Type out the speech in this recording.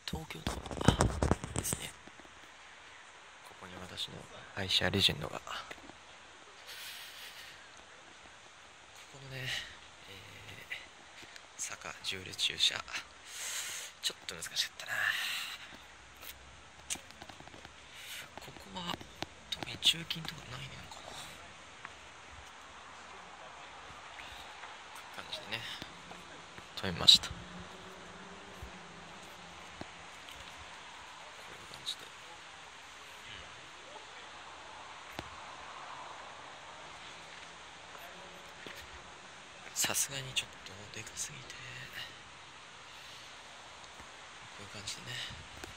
東京タワーですね。ここに私の愛車レジェンドが、ここのね、坂重列駐車ちょっと難しかったな。ここは特に中金とかないのかな感じでね、止めました。こういう感じで、さすがにちょっとでかすぎて、こういう感じでね